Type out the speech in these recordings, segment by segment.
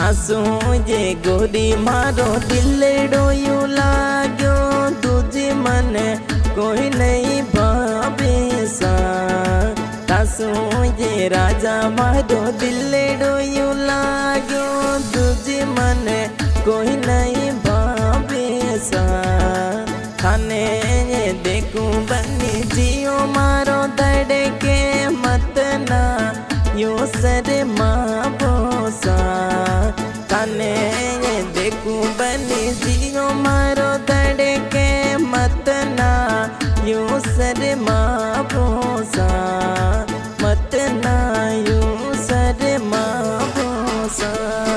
थासू ये गोरी मारो दिलड़ो यू लाग्यो तुझे मन कोई नहीं भावे सा। थासू ये राजा मारो दिलड़ो यू लाग्यो तुझे मन कोई नहीं भावे सा। थाने ये देखूं बनी जियो मारो धड़के मत ना यू सर मावो सा। थाने ये देखूं बनी जियो मारो धड़के मत ना यू सर मावो सा। मत ना यू सर मावो सा।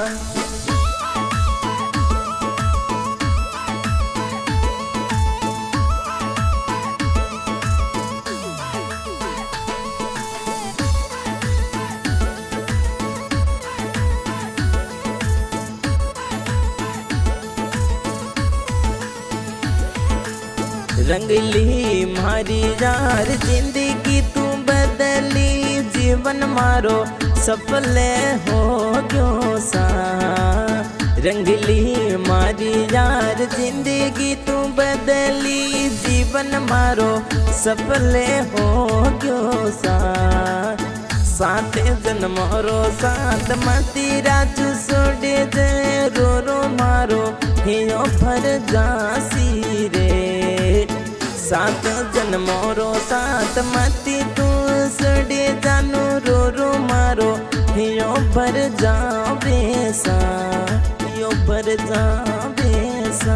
रंगली मारी यार जिंदगी तू बदली जीवन मारो सफल हो गयो सा। रंगली मारी यार जिंदगी तू बदली जीवन मारो सफल हो गयो सा। सात जन्मों सात मती राजू सोडे जे रो रो मारो हियो भर जासी रे। सात जन्मों सात मती तू सोडे जानू रो रो मारो हियो भर जावे सा। हियो भर जावे सा।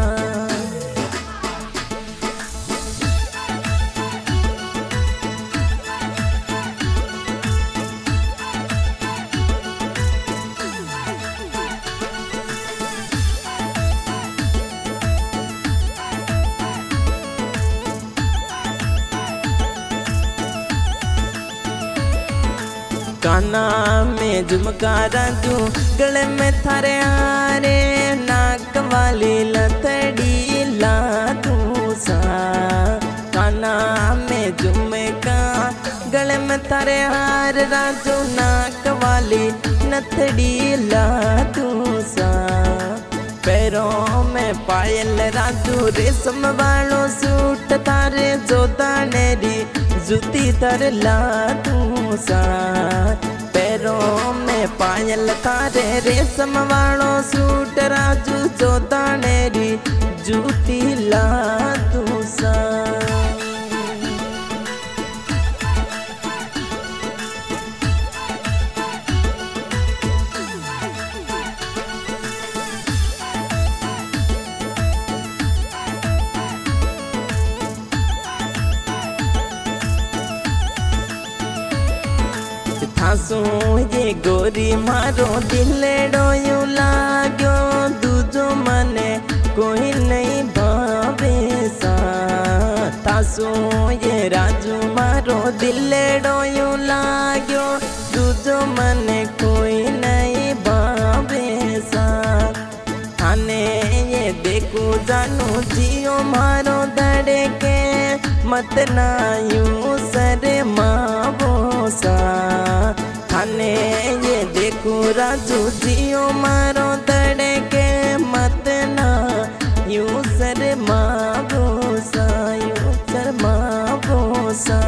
काना में झुमका राजू गले में थारे आरे नाक वाली लथड़ी ला तू सा। काना में झुमका गले में थारे हार राजू नाक वाली लथड़ी ला तू सा। पैरों में पायल राजू रेशम वालों सूट थारे जोता नेरी जूती तर ला तू सा। पैरों में पायल थारे रेशम वालों सूट राजू जोता नेरी जूती ला तू सा। थासू ये गोरी मारो दिलड़ो यू लाग्यो दूजो मने कोई नहीं भावे सा। थासू ये राजू मारो दिलड़ो यू लाग्यो दूजो मने कोई नहीं भावे सा। थाने ये देखू जानू जियो मारो धड़के मत ना यू सर मावो सा। थाने ये देखू राजू जियो मारो धड़के मत ना यू सर मावो सा। यू सर मावो सा।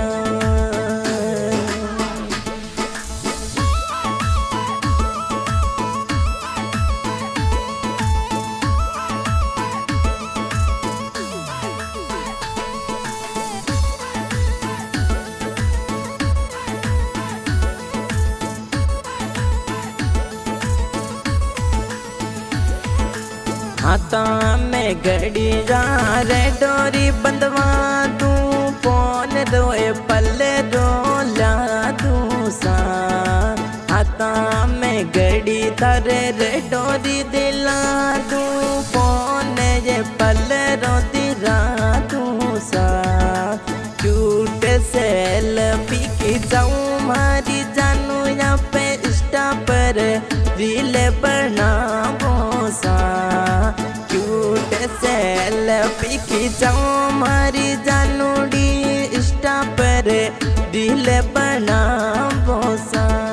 हाथा में घड़ी जा रे डोरी बंधवा तू फोन रोए पल्ले रोला तू सा। हाथा में घड़ी थारे रे डोरी दिला तू फोन ये पल्ले रो दिला तू सा। क्यूट सेल्फी की जाऊं मारी जानू या पे इंस्टा पर रील बनावो सा। क्यूट सेल्फी की जाऊं मारी जानू डी इंस्टा पर रील बनावो सा।